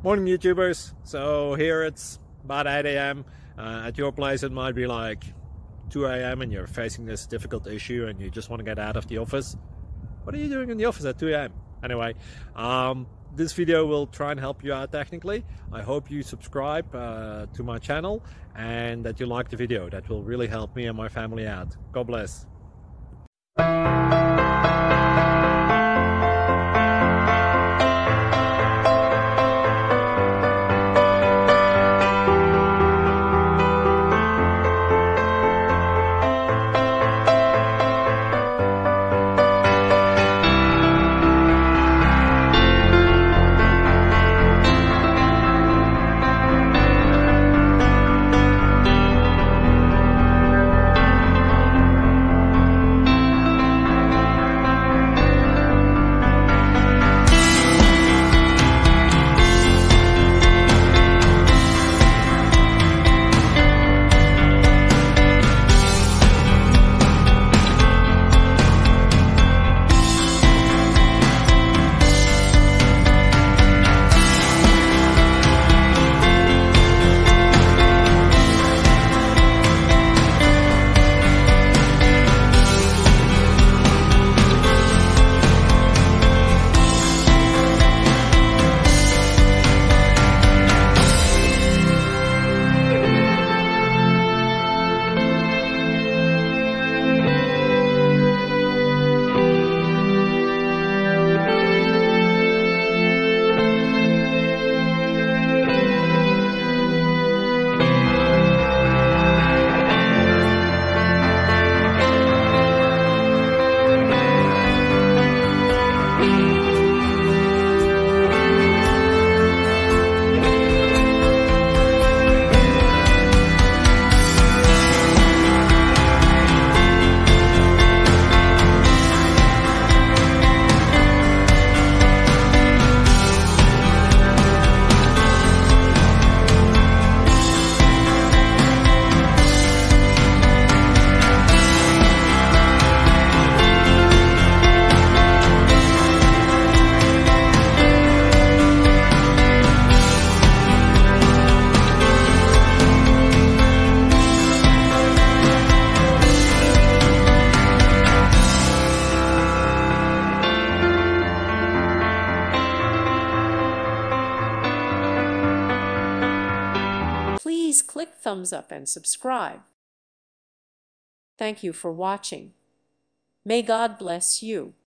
Morning YouTubers. So here it's about 8 a.m. At your place it might be like 2 a.m. and you're facing this difficult issue and you just want to get out of the office. What are you doing in the office at 2 a.m.? Anyway, this video will try and help you out technically. I hope you subscribe to my channel and that you like the video. That will really help me and my family out. God bless. Please click thumbs up and subscribe. Thank you for watching. May God bless you.